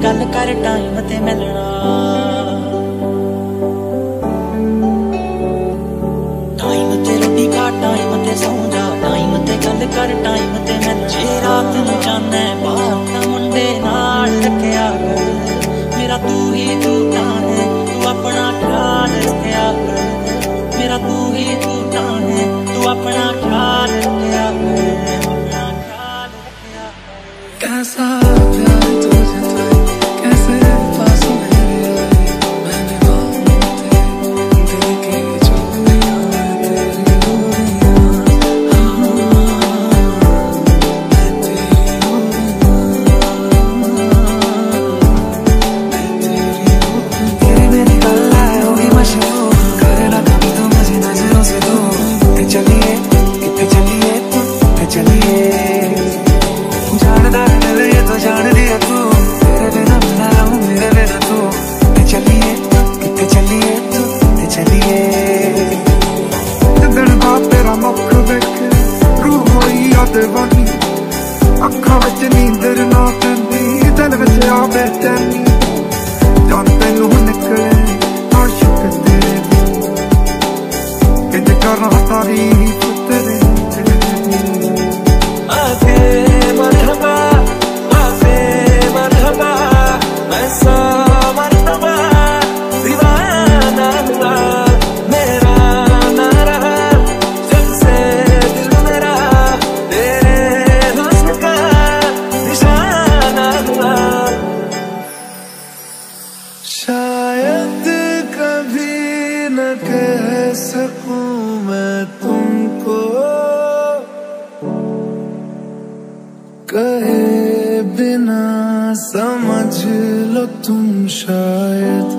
गल कर टाइम ते मिलना, टाइम ते रोटी खा टाइम ते सौ जा, टाइम ते गल कर टाइम ते मिलना। जे रात नूं जाना बाहर तां मुंडे नाल रखिया कर, मेरा तू ही झूठा है तू अपना ख्याल रखिया कर, मेरा तू ही झूठा है तू अपना ख्याल रखिया कर, अपना ख्याल रखिया कर। कैसा प्यार तुझे था, कैसे पास मेरे आए, मैंने बातें देखी जो तेरी हो गया, मैं तेरी हो गया। तेरी मेरी गल्ला होगी मशहूर, करे ना कभी तो मुझे नजरों से दूर। कितने चलिए तू कितने चलिए, जानदार है ये तो जान दिया तू, तेरे बिना मैं रहूं मेरे बिना तू। कितने चलिए तू कितने चलिए, दिल का तेरा मुख देख रूह होई आ दीवानी, अखां विच नींदर ना पैंदी दिल विच आ बेचैनी, जान तैनू निकले आशिक तेरे इंज करना तारीफ तेरे आके मरहबा आके मरहबा, मैं सौ मरतबा दीवाना हुआ, मेरा ना रहा जब से दिल मेरा तेरे हुस्न का निशाना हुआ। शायद कभी न कह सकूं मैं तुमको, कहे बिना समझ लो तुम शायद,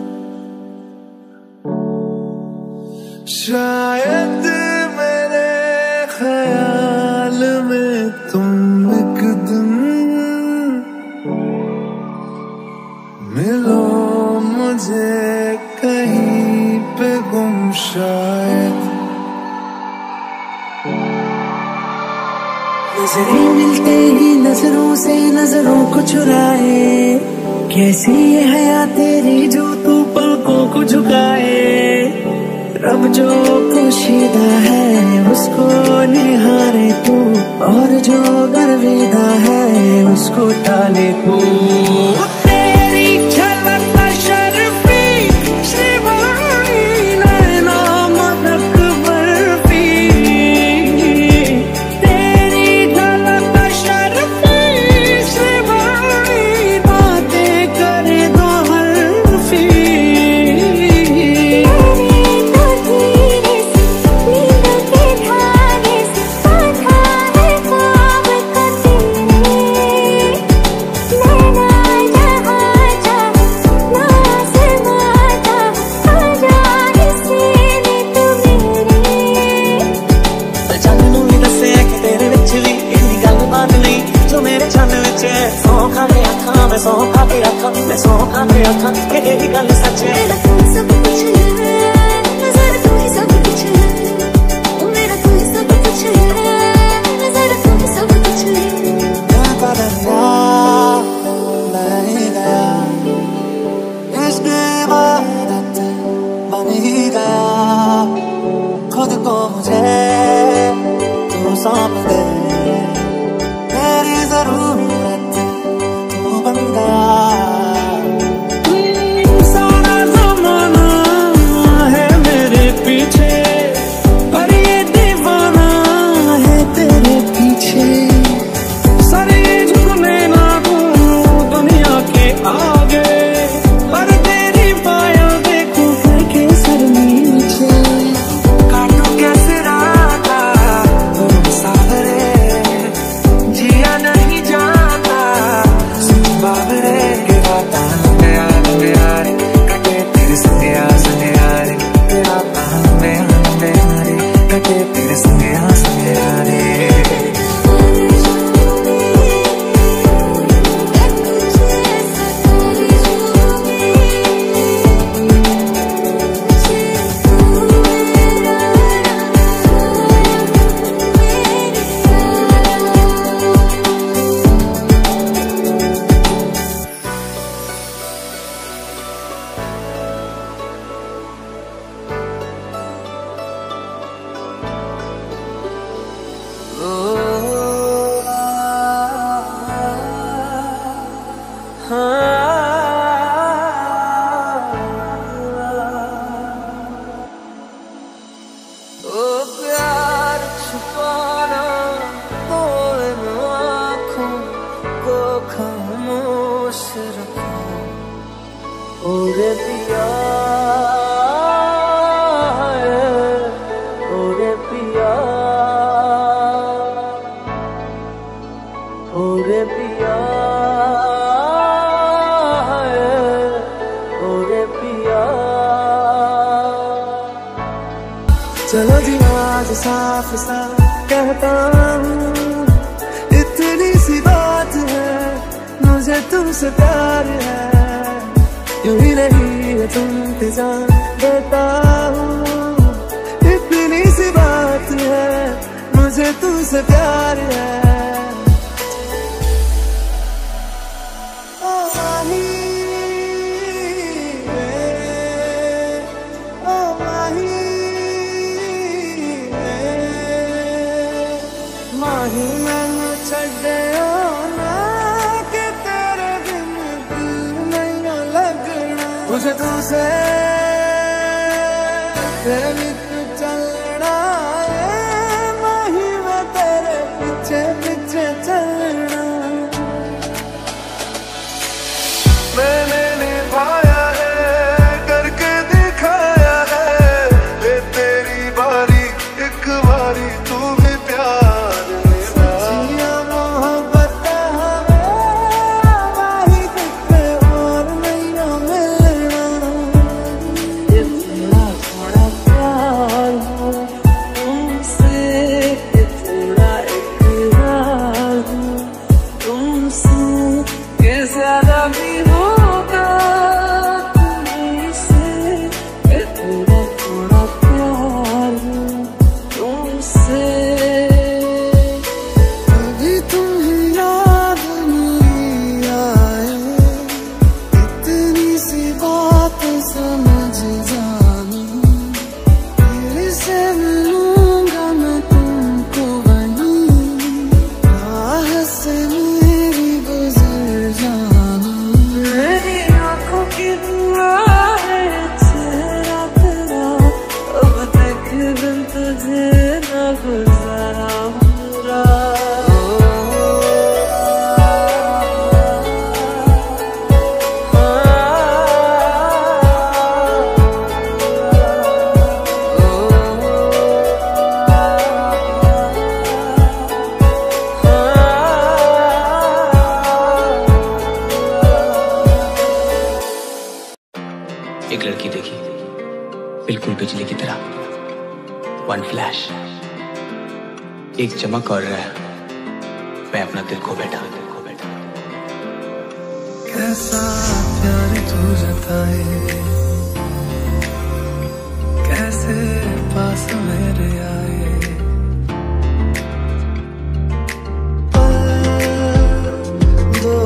शायद मेरे ख्याल में तुम एक दिन मिलो मुझे कहीं पे गुम शायद। नजरें मिलते ही नजरों से नजरों को चुराए, कैसी ये हया तेरी जो तू पलकों को झुकाए, रब जो पोशीदा है उसको निहारे तू, और जो गर्विदा है उसको टाले तू। तेरी झलक शर्फी श्रीवाणी नैना मदक बर्फी, तेरी झलक शर्फी श्रीवाणी बातें करे दो हरफी। सौ खा के आखा मैं सौ खा के आखा कि यही गल सच है। मेरा तू ही सब कुछ है, नजर तू ही सब कुछ है, मेरा तू ही सब कुछ है, नजर तू ही सब कुछ है। क्या करना मैं ही गया, इश्क इबादत बन ही गया, खुद को मुझे तू सौंप दे, तेरी जरूरत बन गया। सारा ज़माना चलो जी आज साफ साफ कहता हूँ, इतनी सी बात है, मुझे तुमसे प्यार है, यूं ही नहीं है तुम पे जान देता हूँ, इतनी सी बात है, मुझे तुमसे प्यार है। माही मैनू छड्डियो ना कि तेरे बिन दिल नहीं लगना, मुझे तुझसे प्रेमित चलना है, माही मैं तेरे पीछे पीछे चलना। मैंने निभाया है करके दिखाया है, ये तेरी बारी एक बारी तू भी प्यार एक लड़की देखी बिल्कुल बिजली की तरह, वन फ्लैश, एक चमक और मैं अपना दिल खो बैठा। कैसा प्यार तू जताए, कैसे पास मेरे आए, दो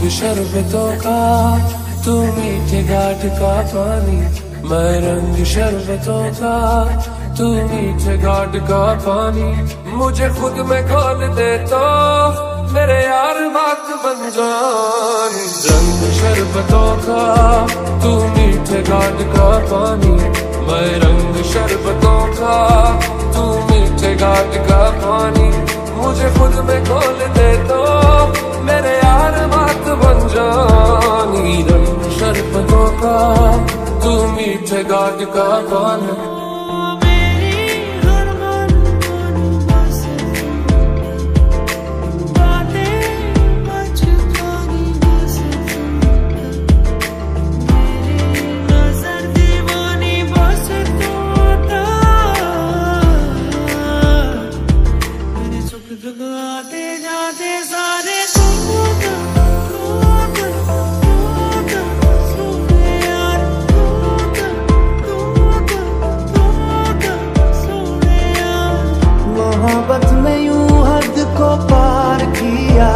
शरबतों का, तू मीठे घाट का पानी, मैं रंग शरबतों का, तू मीठे घाट का पानी। मुझे खुद में खोल दे तो मेरे यार बात बन जानी। रंग शरबतों का, तू मीठे घाट का पानी, मैं रंग शरबतों का, तू मीठे घाट का पानी। मुझे खुद में खोल दे तो मेरे यार बात बन जानी। रंग शरबतों का, तू मीठे घाट का पानी। मोहब्बत में यूं हद को पार किया,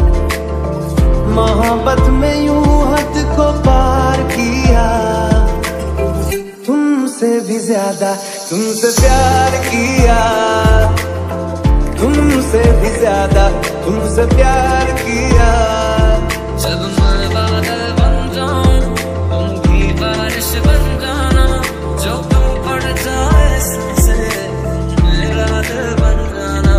मोहब्बत में यूं हद को पार किया। तुमसे भी ज्यादा तुमसे प्यार किया, तुमसे भी ज्यादा तुमसे प्यार किया। जब मैं बादल बन जाऊं तुम भी बारिश बन जाना, जो तुम पड़ जाए से मेरा दिल बन जाना।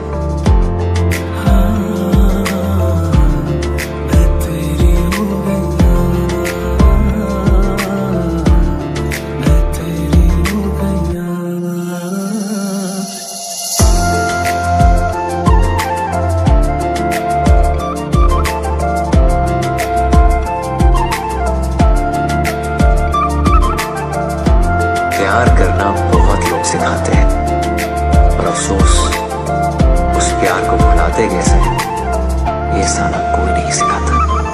मैं तेरी हो गया, मैं तेरी हो गया। प्यार करना बहुत लोग सिखाते हैं, पर अफसोस उस प्यार को भुलाते कैसे ये साला कोई नहीं सिखाता।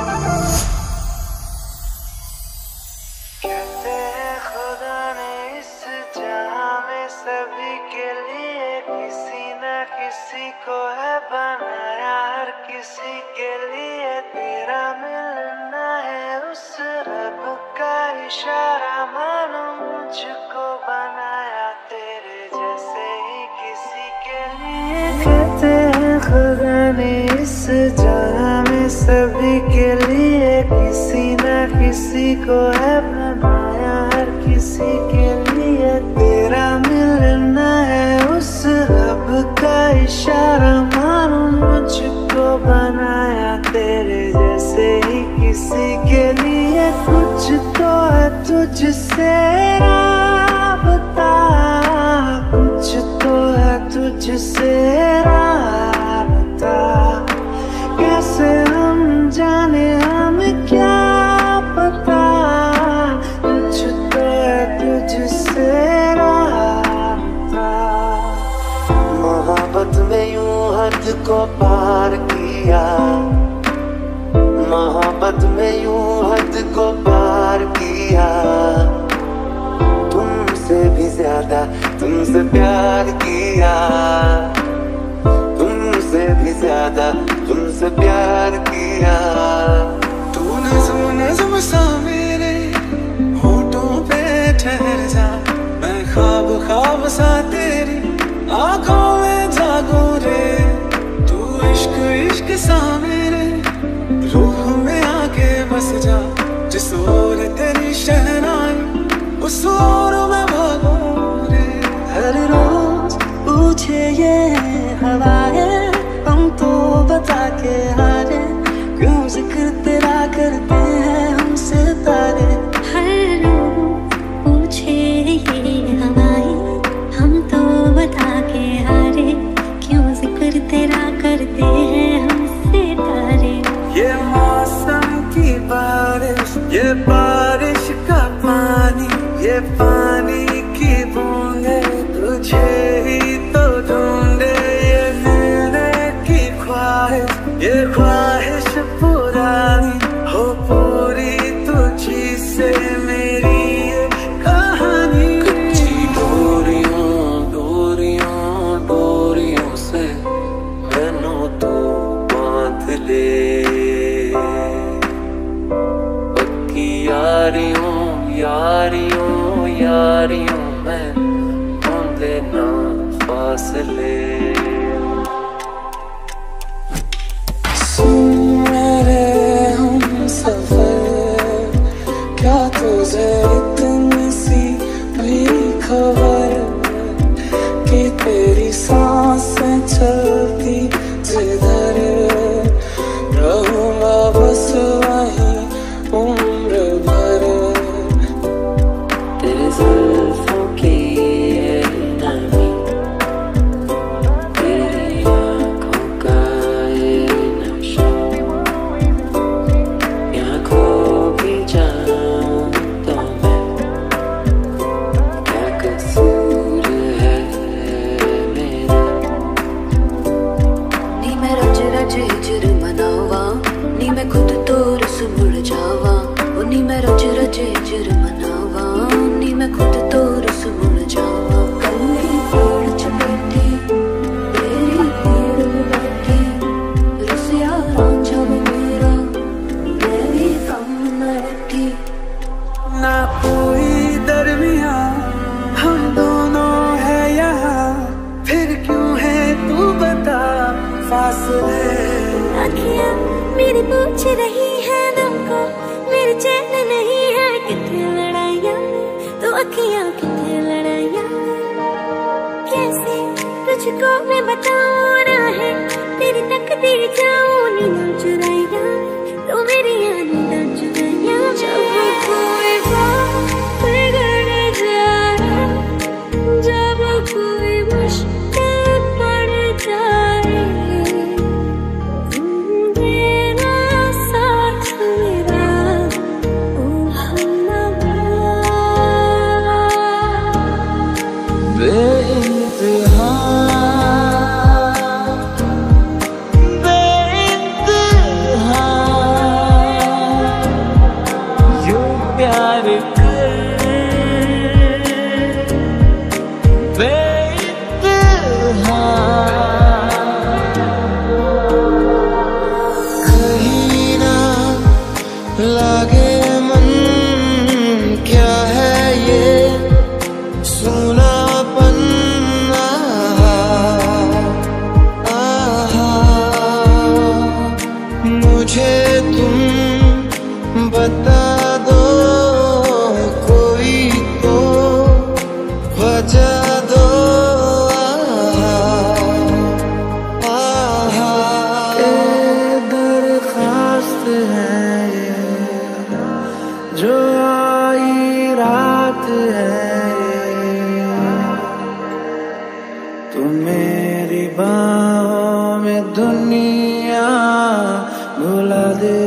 कहते हैं खुदा ने इस जहां में सभी के लिए किसी न किसी को है बनाया, हर किसी के लिए तेरा मिलना है उस रब का इशारा। मानो मुझको बनाया तेरे जैसे ही किसी के लिए। कहते हैं खुदा ने इस जहां में सभी के लिए किसी न किसी को है बनाया, हर किसी के लिए तेरा मिलना है उस रब का इशारा। मानो मुझको बनाया तेरे जैसे ही किसी के लिए। कुछ तो है तुझसे राबता, कुछ तो है तुझसे राबता। कैसे हम जाने हमें क्या पता, कुछ तो है तुझसे राबता। मोहब्बत में यूं हद को पार किया, मोहब्बत में यूं हद को पार किया। तुमसे भी ज्यादा तुमसे प्यार किया, तुमसे भी ज्यादा तुमसे प्यार किया। तू नज़्म सा मेरे होठों पे ठहर जा, मैं ख्वाब ख्वाब सा तेरी आंखों में जागूं रे। तू इश्क इश्क सा मेरे रूह में आके बस जा, जिस ओर तेरी शहनाई उस ओर मैं भागूं रे। हर रोज पूछे ये हवाएं, हम तो बता के हारे, क्यों जिक्र तेरा करते हैं हम सितारे। हर रोज पूछे ये हवाएं, हम तो बता के हारे, क्यों जिक्र तेरा करते हैं हम सितारे। ये मौसम की बारिश, ये बारिश का पानी, ये पानी की बूंदे तुझे ही तो ढूंढे। ये मिलने की ख्वाहिश, ये ख्वाहिश यारियों में ढूंढ लेना फासले। क्या तुझे इतनी सी भी खबर कि तेरी सांसें चलती जिधर रहूंगा बस वहीं उम्र भर। तेरे जुल्फों की नमी, तेरी आँखों का ये नशा, यहाँ खो भी जाऊं तो मैं, क्या कसूर है मेरा। नी मैं रज रज हिजर मनावा, नी मैं खुद तो रस मुड़ जावा। ओ नी मैं रज रज हिजर मनावा, नी मैं खुद तो रस मुड़ जावा। कल्ली पेड़ च बैठी, तेरी पेड़ में बैठी, रसिया रांझा वो मेरा, मैं भी कम न रहती। ना कोई दरमिया हम दोनों है यहाँ, फिर क्यों है तू बता फासले। अखियाँ मेरी पूछ रही है तुमको, मेरे चैन नहीं है कितने लड़ाइयाँ, तो अखियाँ कितने लड़ाइयाँ। कैसे तुझको मैं बताऊँ ना है, तेरी तकदीर जाऊँ नींद चुराइयाँ, तो मेरी नींद चुराइयाँ। जब कोई बात बिगड़ जाए, जब कोई मुश्किल पड़ जाए, बता दो कोई तो वजह दो। दरखास्त है ये जो आई रात है, तू मेरी बाहों में दुनिया भुला दे।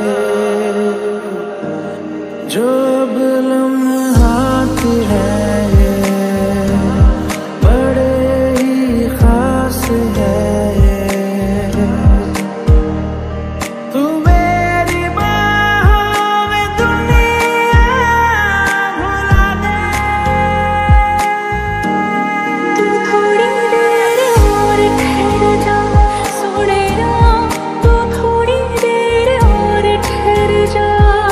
जो अब लम्हात है ये बड़े ही खास है ये, तू मेरी बाहों में दुनिया भुला दे। तू थोड़ी देर और ठहर जा सोने ना, तू थोड़ी देर और ठहर जा,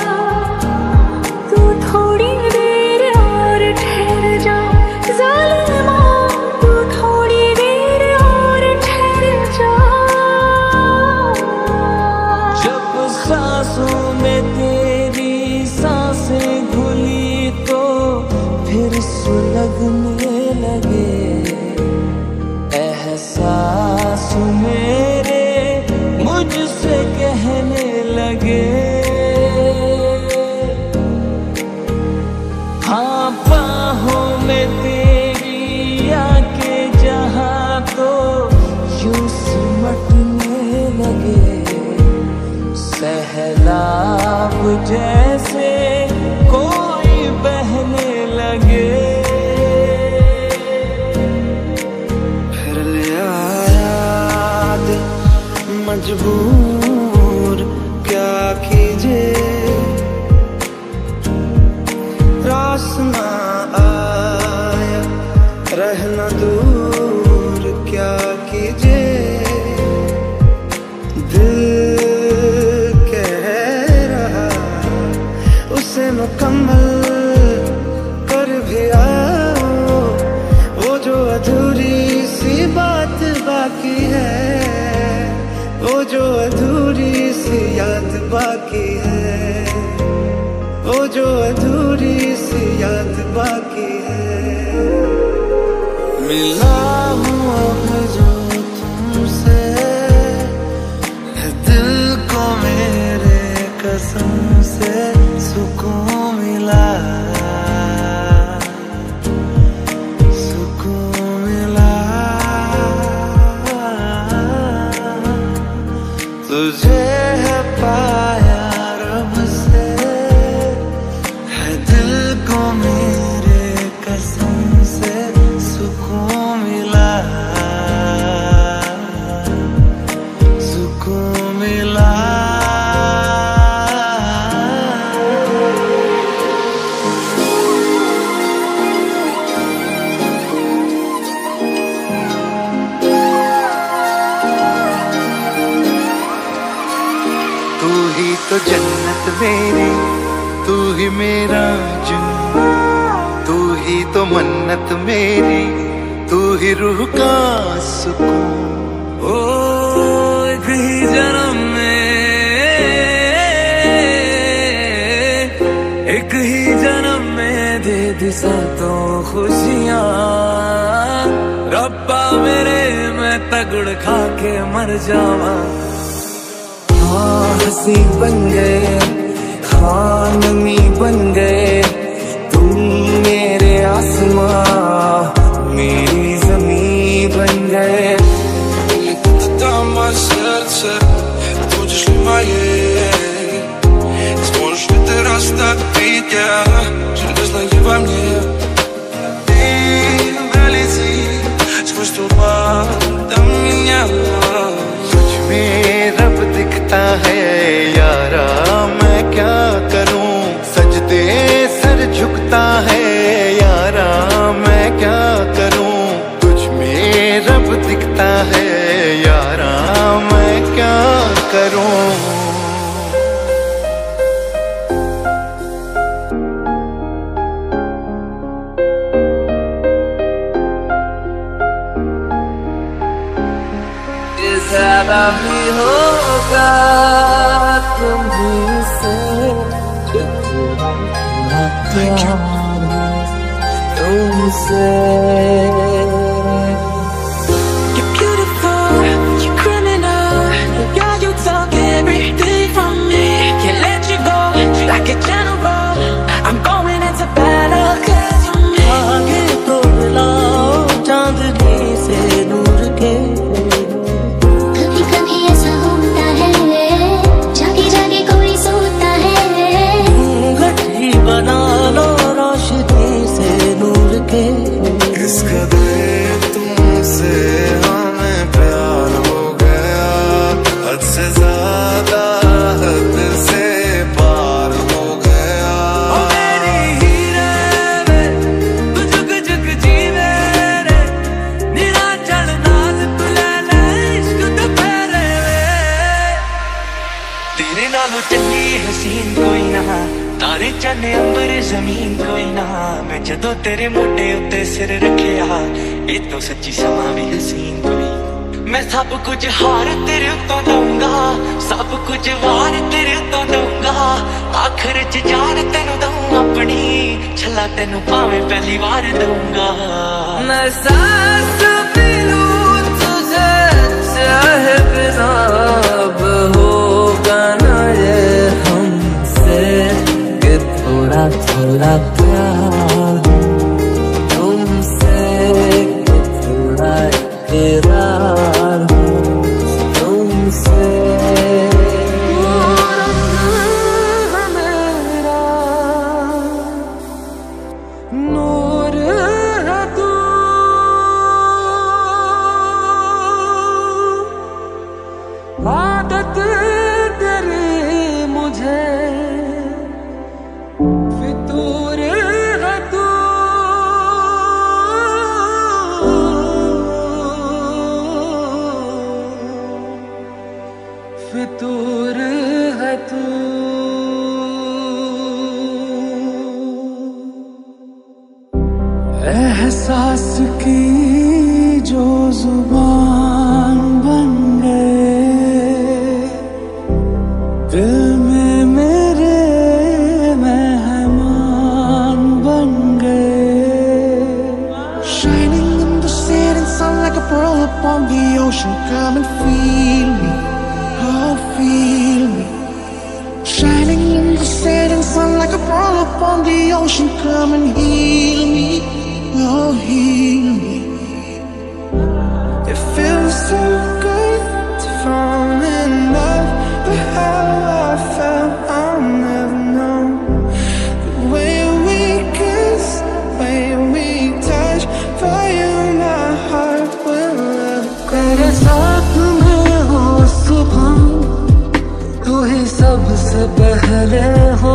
तू थोड़ी देर और ठहर जा ज़ालिमा, तू थोड़ी देर और ठहर जा। जब सांसों में तेरी सांसें घुली तो फिर सुलगने लगे एहसास मेरे, मुझसे कहने लगे हाँ बाहों में तेरी आके जहाँ तो यूं सिमटने लगे, सैलाब जैसे कोई बहने लगे। फिर ले आया दिल मजबूर क्या कीजिए, रास ना आया रहना दूर क्या कीजिए। दिल कह रहा उसे मुकम्मल कर भी आ बाकी है, वो जो अधूरी सी याद बाकी है। मिला हूँ अब जो तुमसे, है दिल को मेरे कसम से सुकून मिला, सुकून मिला। तुझे है पाया रब से, है दिल को मेरे कसम से सुकून मिला, सुकून मिला। तू ही तो जन्नत मेरी, तू ही मेरा जुन्नत, तू ही तो मन्नत मेरी, तू ही रूह का सुकून। ओ एक ही जन्म में, एक ही जन्म में दे दी तो खुशियाँ। रब्बा मेरे मैं तगड़ खा के मर जावा। हाँ हंसी बन गए, हाँ नमी बन गए, तुम मेरे आसमां मेरी ज़मीन बन गए। Damals serce, tu gdzieś moje. Spójrz mi teraz tak pięknie, że nie znajdzie mnie. I welicy, spójrz tu do mnie. तुझ में रब दिखता है यारा, मैं क्या करूं, सजदे सर झुकता है यारा, मैं क्या करूं। तुझ में रब दिखता है यारा, मैं क्या करूं। ज़्यादा भी होगा तुमसे, इतना प्यार तुमसे। You're beautiful, you're criminal, yeah, you talk everything from me. Can't let you go like a general. I'm going into battle 'cause you're me. आगे तो लाओ चांदनी से दूर के, कभी कभी ऐसा होता है, जागे जागे कोई सोता है। गठरी बना लो रोशनी से नूर के। इस कदर तुमसे हमें प्यार हो गया, हद से ज्यादा हद से पार हो गया। ओ मेरी हीरे वे, तू जुग जुग जीवे रे, निरा चढ़ नाल तू ले ले इश्क दे फेरे वे। तेरे नालों चंगी हसीन कोई ना, तारे चन्ने अंबर जमीन कोई ना। मैं जदों तेरे मोटे उत्ते सिर रखिया, ये तो सच्ची समा भी हसीन कोई। मैं सब कुछ हार तेरे उत्तों दूंगा, सब कुछ वार तेरे उत्तों दूंगा। आखिर च जान तेनू दूं अपनी, छला तेनू भावें पहली बार दूंगा। मैं सांस भी लूं तुझे चाहे बिना, अब होगा ना ये हमसे कि थोड़ा थोड़ा प्यार तुमसे, कि थोड़ा इकरार तुमसे। मेरा नूर है तू, आदत तेरी मुझे फितूर है तू। फितूर है तू। एहसास की जो जुबान बन गए दिल on the ocean, come and feel me, oh feel me. Shining in the setting sun like a pearl upon the ocean, come and heal me, oh heal me. It feels so good to fall in love, but how I felt I'll never know. The way we kiss, the way we touch, for you my heart will ever go. तेरे साथ में हो सुबह, तू ही सबसे पहले हो,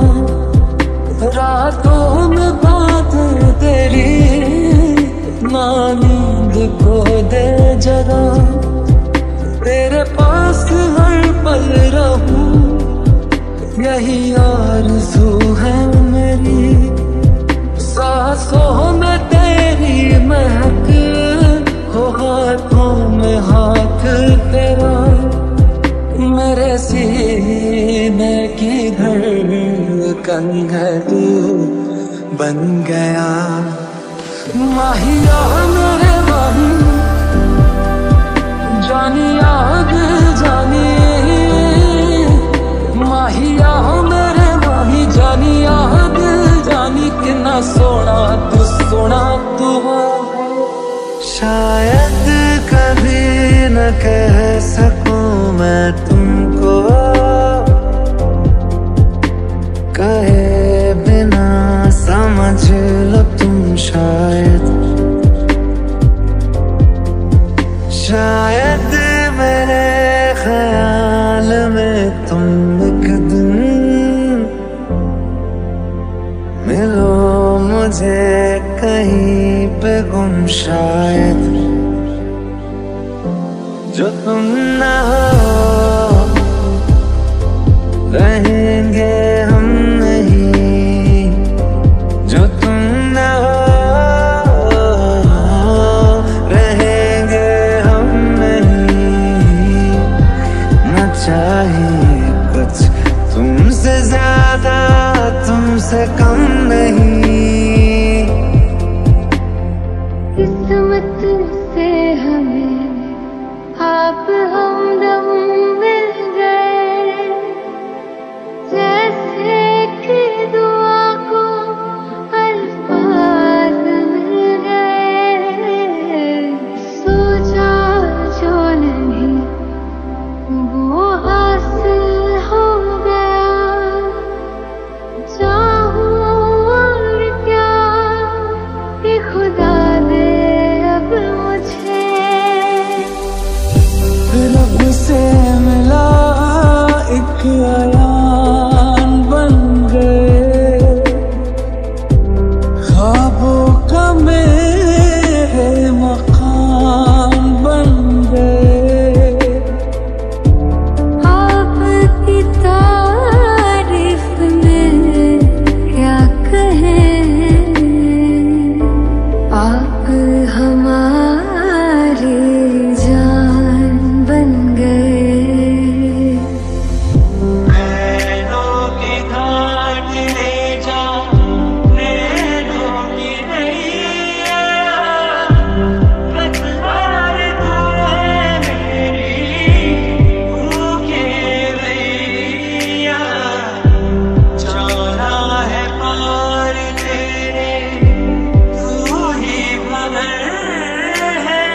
रातों में बातें तेरी, ना नींद को दे जरा, तेरे पास हर पल रहूं, यही आरज़ू है मेरी। सांसों में तेरी महक हो, हाथों में हाथ तेरा, मेरे सीने की धड़कन है तू बन गया। माहिया मेरे माही, जानी आग जानी, माहिया मेरे माही, जानी आग जानी, कितना सोना तू हो। शायद कभी न कह सकूं मैं तुमको, कहे बिना समझ लो तुम शायद, शायद मेरे ख्याल में तुम एक दिन मिलो मुझे कहीं पे गुम, शायद जो तुम ना हो रहेंगे हम नहीं, जो तुम ना हो रहेंगे हम नहीं। न चाहिए कुछ तुमसे ज्यादा, तुमसे कम नहीं। किस्मत से हमें आप हमदम मिल गए, जैसे कि दुआ को अल्फाज मिल गए। सोचा जो नहीं वो हासिल हो गया, चाहूं और क्या कि खुदा दे अब मुझे। रब से मिला एक आयान बन गए, ख्वाबों का मेरे मकान बन गए। आपकी तारीफ में क्या कहें, आप हमारी जान बन गए। नैनों की घाट ले जा, नैनों की नैया, रखवार तू है मेरी भूखे रैया। जाना है पार तेरे, तू ही भवर है,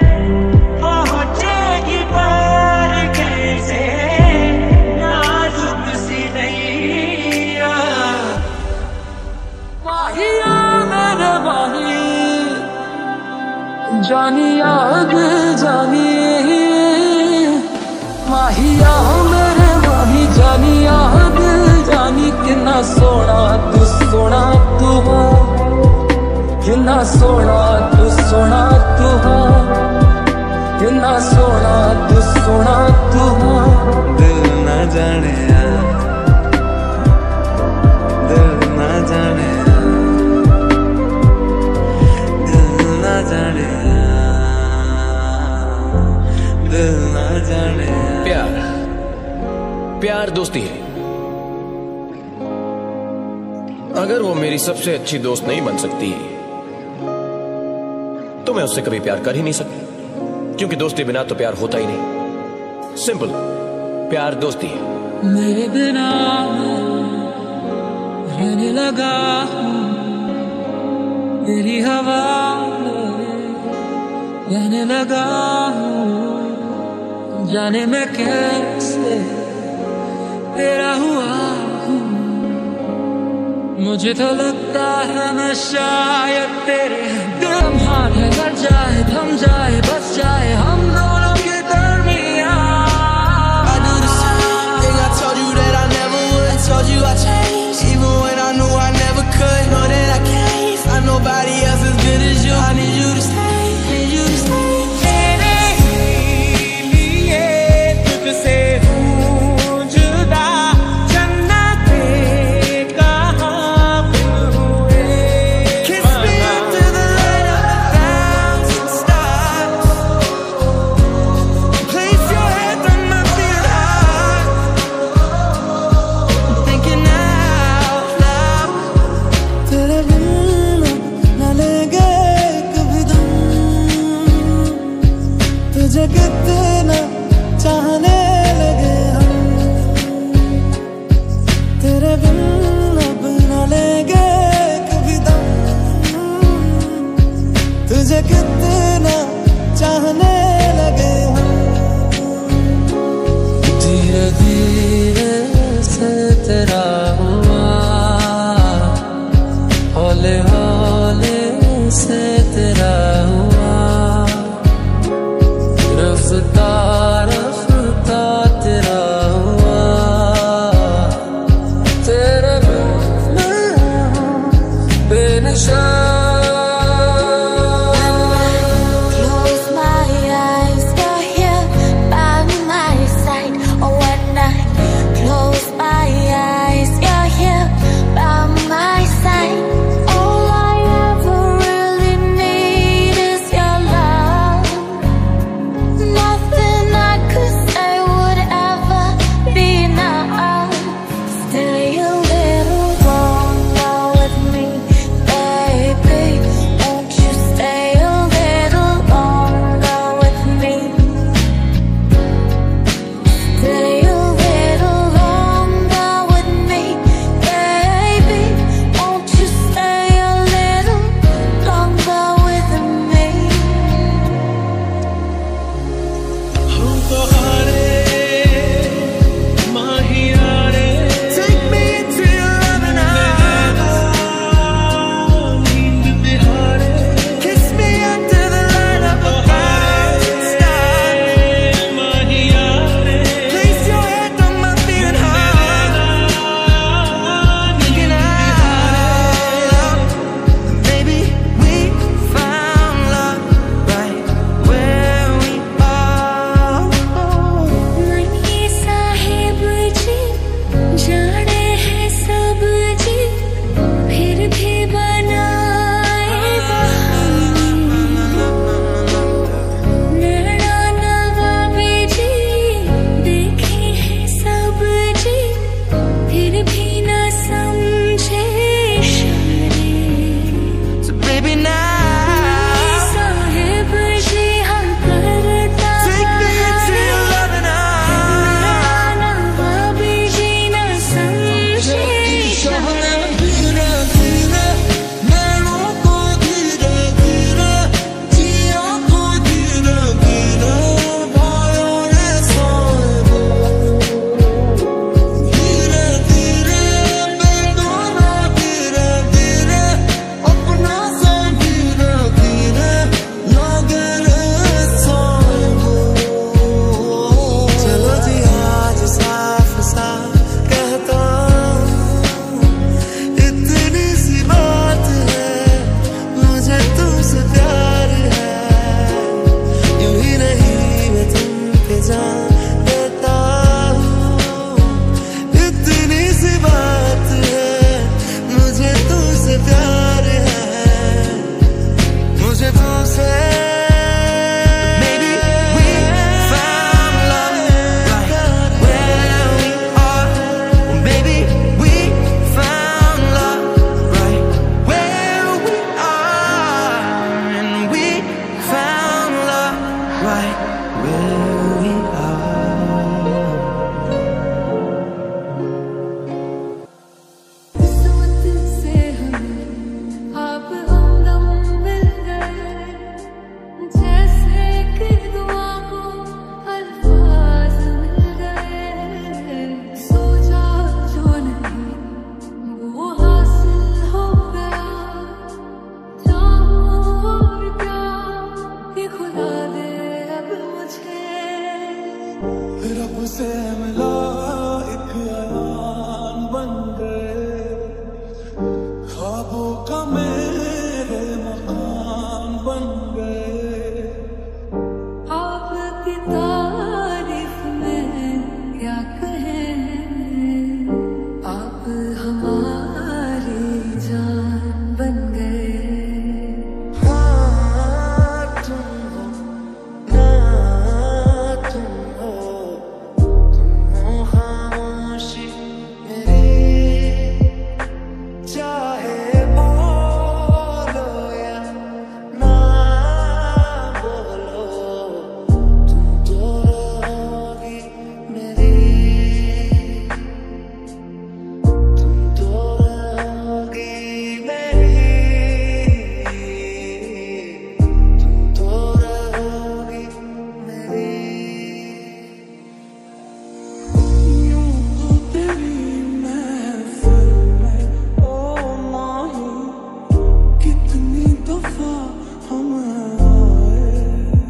पहुँचेगी पार कैसे नाजुक सी नैया। माहिया मेरे माही, जानी आग जानी, माहिया मेरे माही, जानी आग जानी, कितना सोना तू हो, कितना सोना तू हो, कितना सोना तू हो। दिल न जाने, दिल न जाने, दिल न जाने, दिल न जाने। प्यार प्यार दोस्ती है। अगर वो मेरी सबसे अच्छी दोस्त नहीं बन सकती तो मैं उससे कभी प्यार कर ही नहीं सकती। क्योंकि दोस्ती बिना तो प्यार होता ही नहीं। सिंपल, प्यार दोस्ती है। मेरे बिना रहने लगा तेरी हवा रहने लगा, जाने मैं कैसे तेरा हुआ हूँ। मुझे तो लगता है मैं शायद तेरे दिल हाथ है, लग जाए थम जाए बस जाए हम दोनों के दरमियान। I do the same thing I told you that I never would. I told you I changed, even when I knew I never could. Know that I can't find nobody else as good as you. I need you to stay, need you to stay. तेरे लिए तुझसे हूँ जुदा, जन्नते कहाँ हुए। Kiss me under the light of 1,000 stars. Place your head on my behind. I'm thinking out loud. तेरे बिना न लेंगे कभी दम, तुझे कितना चाहने लगे हम। तेरे बिना अब न लेंगे कभी दम, तुझे कितना चाहने लगे हम। धीरे धीरे से तेरा हुआ, हौले हौले से तेरा हुआ, रफ्ता रफ्ता where we are. किस्मत से हमें आप हमदम मिल गए, जैसे कि दुआ को अल्फाज मिल गए। सोचा जो नहीं वो हासिल हो गया, चाहूं और क्या ये खुदा दे अब मुझे। रब से मिला एक अयान बन गए, ख्वाबों का मेरे मकान बन गए। आपकी तारीफ में क्या कहें, आप हमारी जान बन गए। हाँ तुम हो ना तुम हो, तुम हो खामोशी मेरी, चाहे बोलो या ना बोलो, तुम तो रहोगी मेरी, तुम तो रहोगी मेरी, तुम तो रहोगी मेरी। यूं तो तेरी महफिल में ओ माही, कितनी दफा हम आए।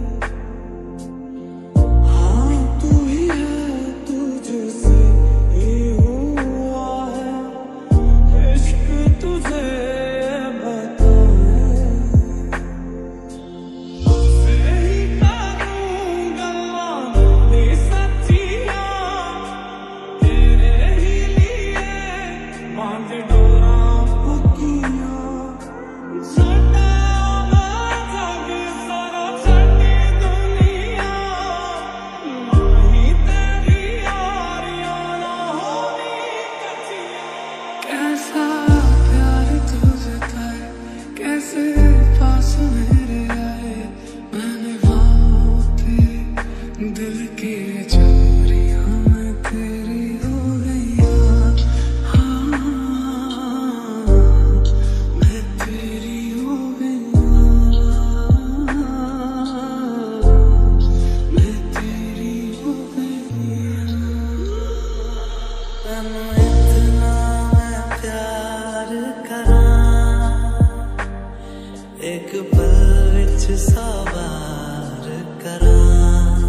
हाँ तू ही है, तुझसे ही हुआ है, इश्क तुझे बताए। तुझसे ही करूँगा ये सच्चियाँ, तेरे ही लिए बांध डोरा पकियाँ। छटा जग सारा छठी दुनिया, नहीं तेरी यारियाँ ना होनी कचियाँ। कैसा प्यार तुझता है, कैसे पास मेरे आए, मैंने वहाँ पे दिल की चोरियां मैं तेरी हो गईयां। हाँ मैं तेरी हो गईयां, मैं तेरी हो गईयां। तन्नू इतना मैं प्यार करां, एक पल विच सवार करां।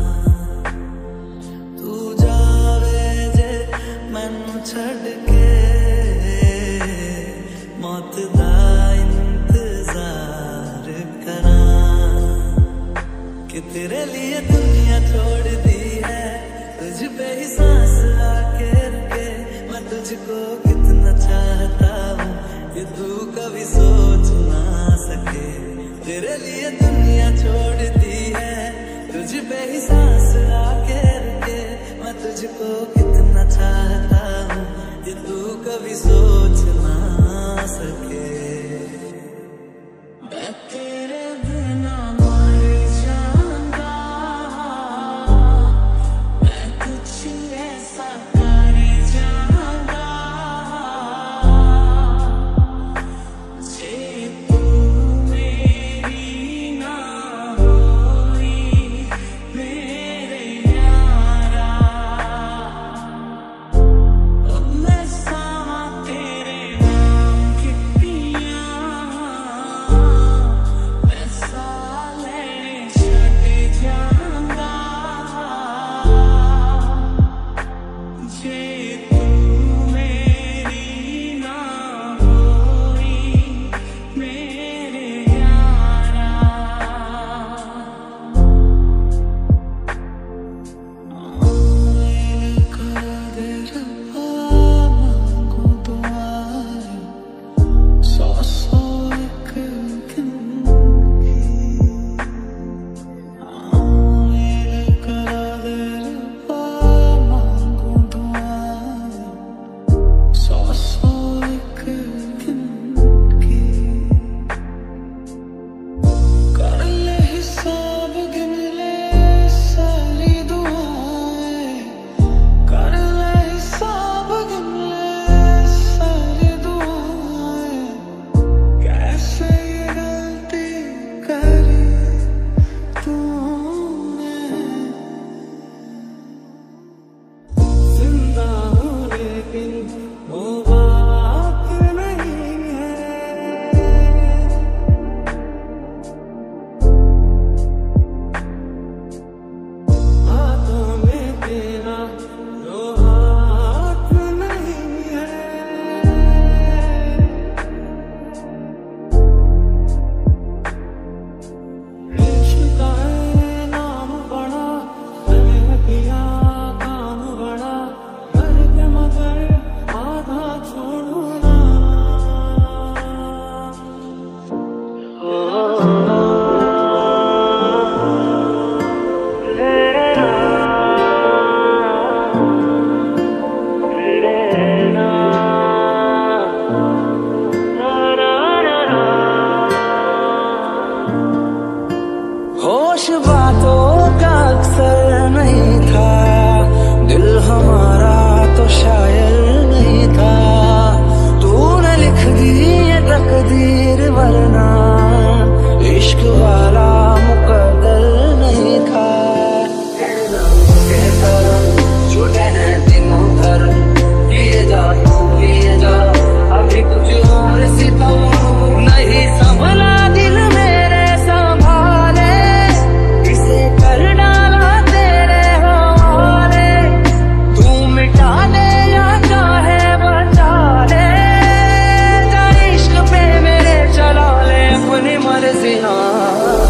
तू जावे जे मैनू छड़ के, मौत दा इंतजार करां। कि तेरे लिए दुनिया छोड़ दी है, तुझ पे ही सांस आके रुके। मैं तुझको कितना चाहता हूँ कि तू कभी सोच ना सके। तेरे लिए दुनिया छोड़ दी है, तुझ पे ही सांस आके रुके। मैं तुझको कितना चाहता हूँ कि तू कभी सोच ना सके। मैं तेरे बिना मर जाऊंगा, मैं कुछ ऐसा कर जाऊंगा, जे तू मेरी ना होई मेरे यारा। अब मैं सावा तेरे नाम की पिया, तो शायर नहीं था, तूने लिख दी ये तकदीर, वरना इश्क वाला मुकद्दर नहीं था। कहता रहा छोटे हैं दिनों भर, ये जा अभी कुछ और सितम नहीं संभला, दिल मेरे संभाले, इसे कर डाला तेरे हवाले। तू मिटा दे या चाहे बचा ले, जा इश्क पे मेरे चला ले अपनी मर्जी।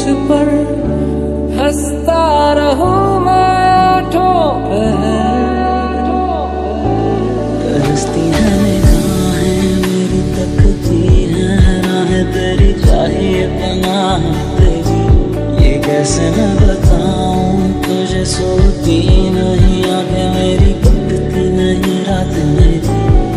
पर हंसता रहूं मैं आठों पहर। तरसती है निगाहें मेरी, तकती है राहें तेरी, चाहिए पनाह तेरी। ये कैसे मैं बताऊं तुझे, सोती नहीं आंखें मेरी, कटती नहीं रात मेरी।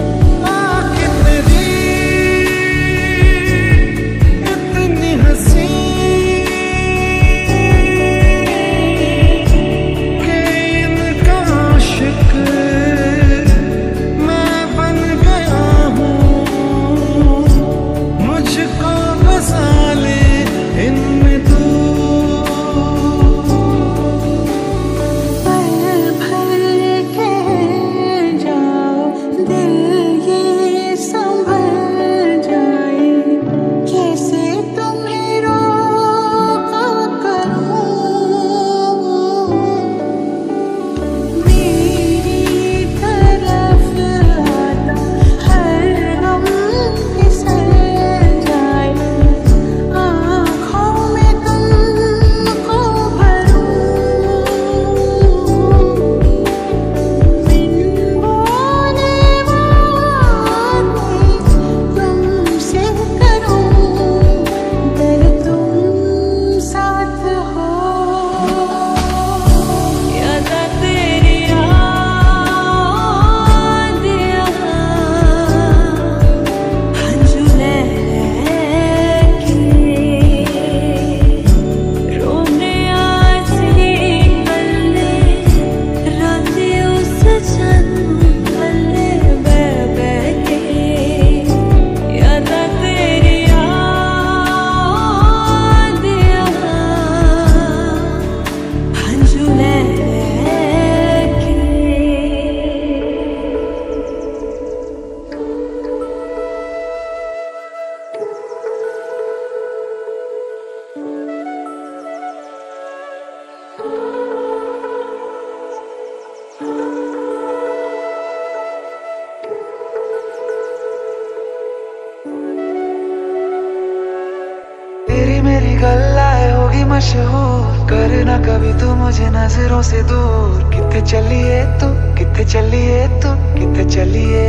मशहूर करना कभी तू मुझे नजरों से दूर। किथे चलिए तू, किथे चलिए तू, किथे चलिए।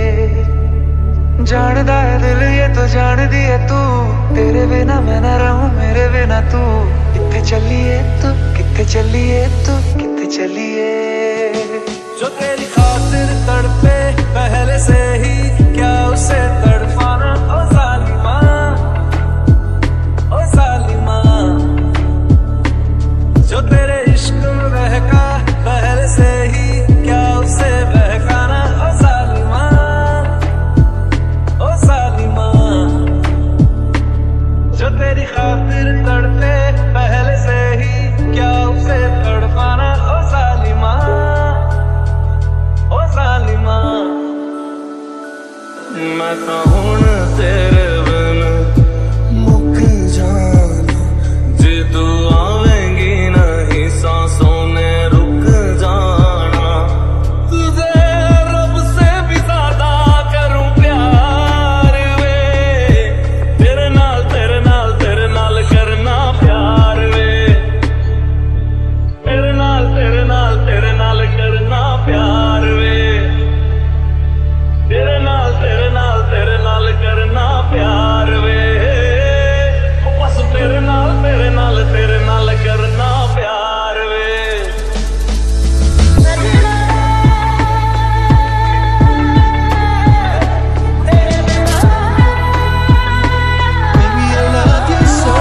जानदा है दिल ये तो जान दिए तू, तेरे बिना मैं न रहूं मेरे बिना तू। किथे चलिए तू, किथे चलिए तू, किथे चलिए। जो तेरी खातिर तड़पे पहले से ही, क्या उसे तड़पाना ओ जालिमा, ओ जालिमा। जो तेरे इश्क में बहका पहले से ही, क्या उसे बहकाना ओ जालिमा, ओ जालिमा। जो तेरी खातिर तड़पे पहले से ही, क्या उसे तड़पाना ओ जालिमा, ओ जालिमा। मैं तो हुण तेरे बिन मुक जाना, जे तू आवेंगी नहीं सांसों ने रुक जाना। तुझे रब से भी ज्यादा करूं प्यार वे, तेरे नाल तेरे नाल तेरे नाल करना प्यार वे, तेरे नाल तेरे नाल तेरे नाल करना प्यार वे, तेरे नाल तेरे नाल तेरे नाल करना प्यार वे। बस तेरे नाल तेरे नाल करना प्यार वे। Baby, I love you so.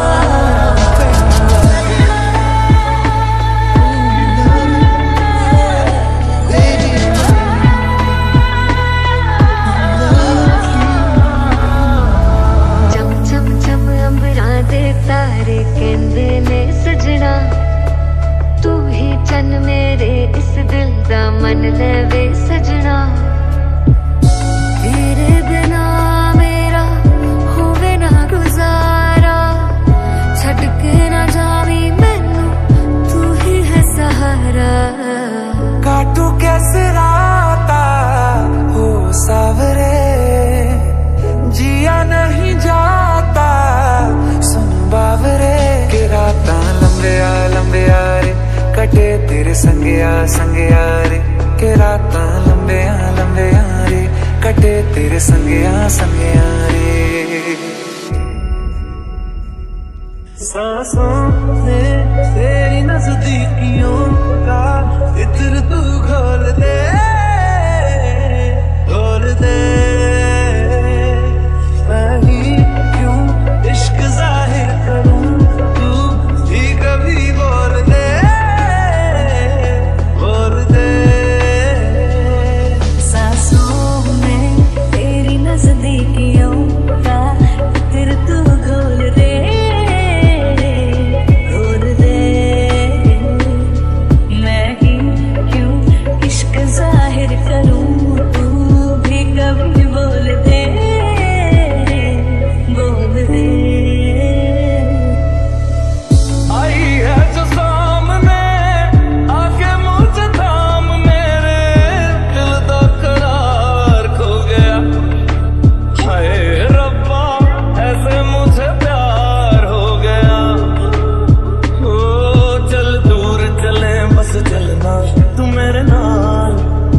चम चम चम अंबरा दे तारे कहंदे ने सजना, तू ही चन मेरे इस दिल दा मन लेवे सजना। तेरे बिना मेरा होवे ना गुजारा, छड़ के ना जावी मैनू तू ही है सहारा। काटू कैसे राता हो सावरे, जिया नहीं जाता सुन बावरे। कटे तेरे संगया संगया रे के राता लंबिया लंबिया रे कटे तेरे संगया संगया रे सांसों में तेरी नजदीकियों का इत्र तू घोल दे मैं ही क्यों इश्क जाहिर करूं तू भी कभी बोल दे सांसों में तेरी नजदीकियों का इत्र तू घोल दे मैं ही क्यों इश्क जाहिर करूं तू भी कभी बोल दे आई है जो सामने आके मुझे थाम मेरे दिल दा करार खो गया हाय रब्बा ऐसे मुझे प्यार हो गया ओ चल दूर चले बस चलना तू मेरे नाल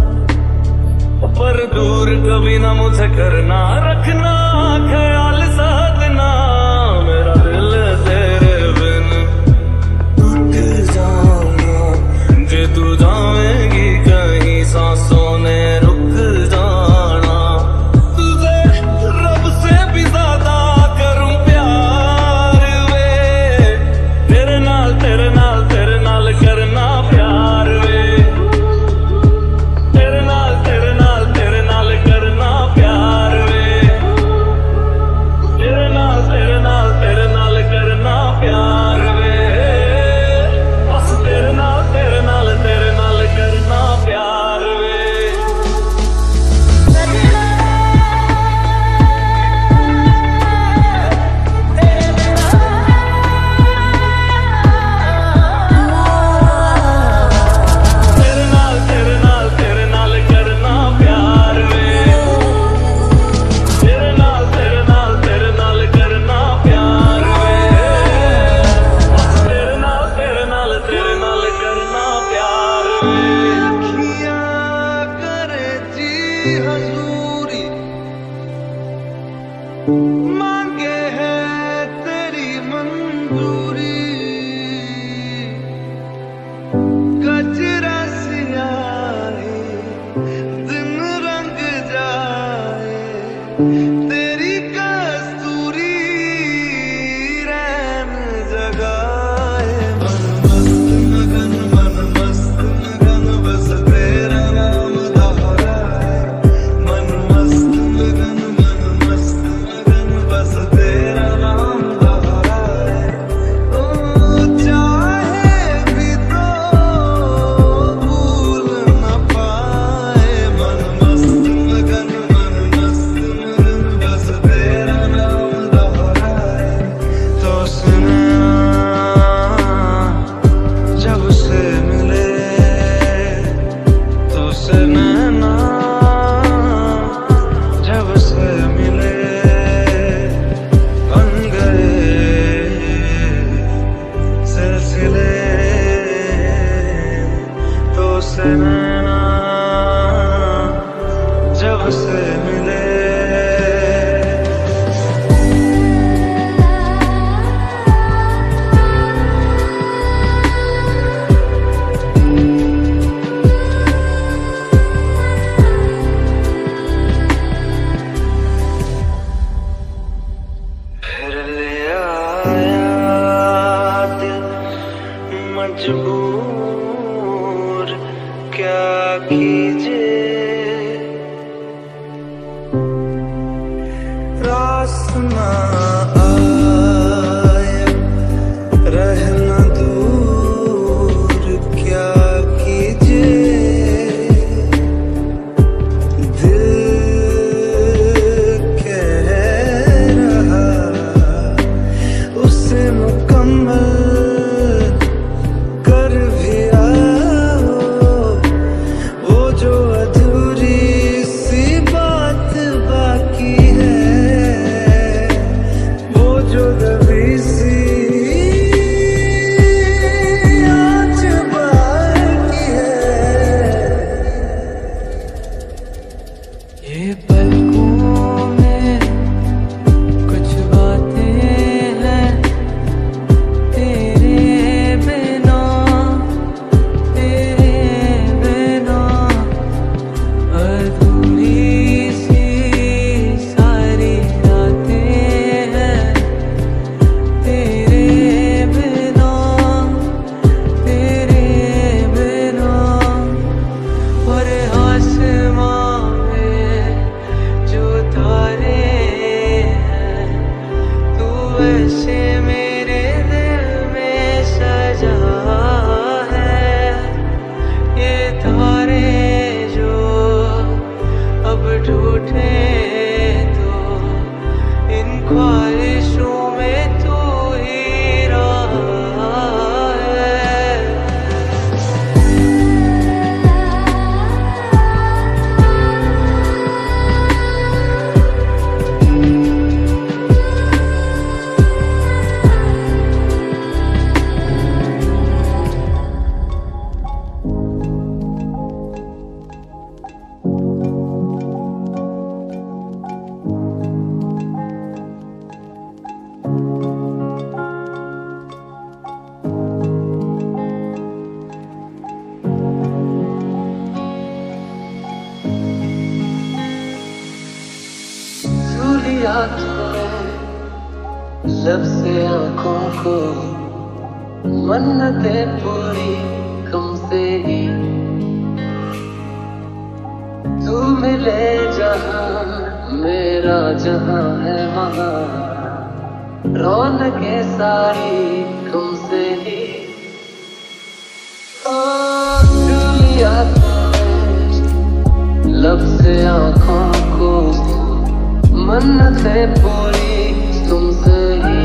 पर दूर कभी ना मुझे करना रखना ख्याल साथ ना मेरा दिल तेरे बिन टूट जाना जे तू जाएगी कहीं सांसों ने रुक जाना तुझे रब से भी ज्यादा करूं प्यार वे तेरे नाल करना प्यार वे तेरे नाल करना प्यार वे तेरे नाल करना प्यार वे बस तेरे नाल करना प्यार वे मांगे है तेरी मंजूरी कचरा सियाही दिन रंग जाए तेरी कस्तूरी रैन जगाए मन मस्त मगन बस तेरा नाम दोहराए मन मस्त मगन बस तेरा नाम दोहराए लब से आंखों को मन्नतें पूरी तुमसे ही। तू मिले जहां मेरा जहां है वहां, रौनकें सारी तुमसे ही। लिया लब से आंखों को मन्नतें पूरी तुमसे ही।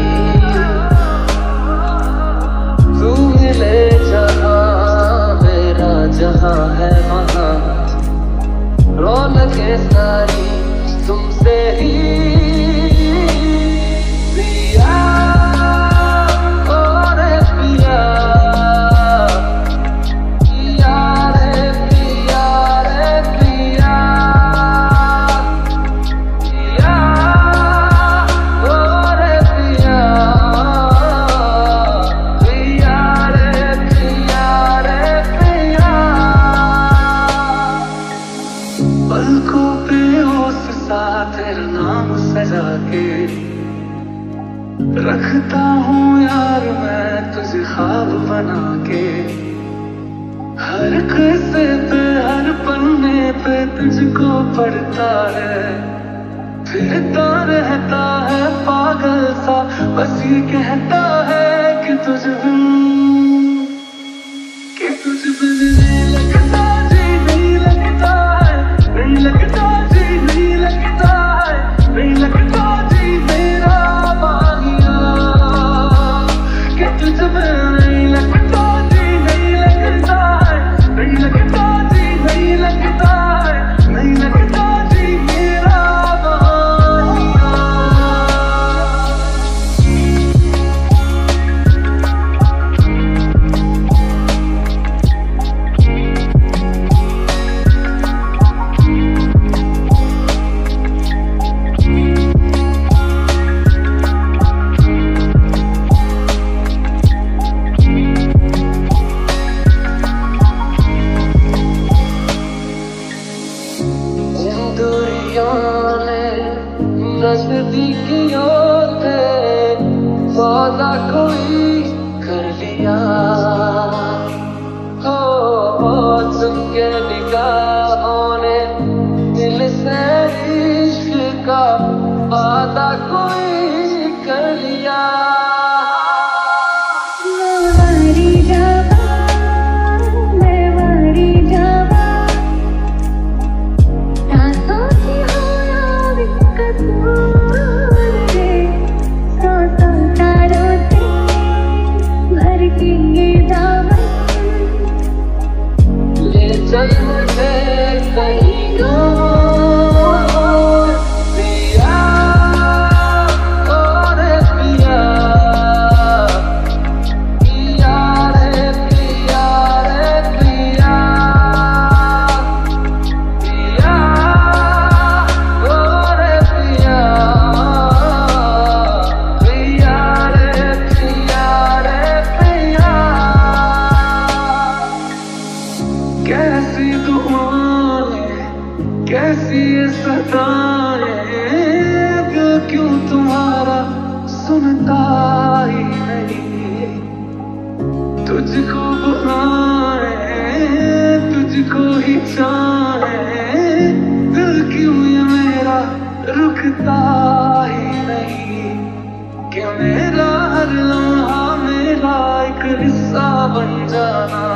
तू मिले जहां मेरा जहां है वहां, रौनकें सारी तुमसे ही। पिया और पिया, पिया रे पिया रे पिया, पिया और पिया, पिया रे पिया रे पिया। पलकों पे ओस सा तेरा नाम सजा के रखता हूँ यार मैं तुझे ख्वाब बना के। हर किस्से पे हर पन्ने पे तुझको पढ़ता है, फिरता रहता है पागल सा, बस ये कहता है कि तुझ बिन नहीं लगता जी, नहीं लगता है, नहीं लगता जी, नहीं लगता है, नहीं लगता जी मेरा बानिया, कि तुझ बिन नहीं लगता जी, नहीं लगता है, नहीं लगता जी, नहीं लगता है, नहीं लगता जी मेरा बानिया। नजदीकियों से वादा कोई कर लिया हो, तुमके निगाहों ने दिल से इश्क का वादा कोई कर लिया। चल मुझे कहीं दूर पिया और पिया, पिया रे पिया रे पिया, पिया और पिया, पिया रे पिया रे पिया। कैसी दुआएं कैसी सताएं, दिल क्यों तुम्हारा सुनता ही नहीं। तुझको बुलाए तुझको ही चाहे, दिल क्यों ये मेरा रुकता ही नहीं। कि मेरा हर लम्हा मेरा एक हिस्सा बन जाना,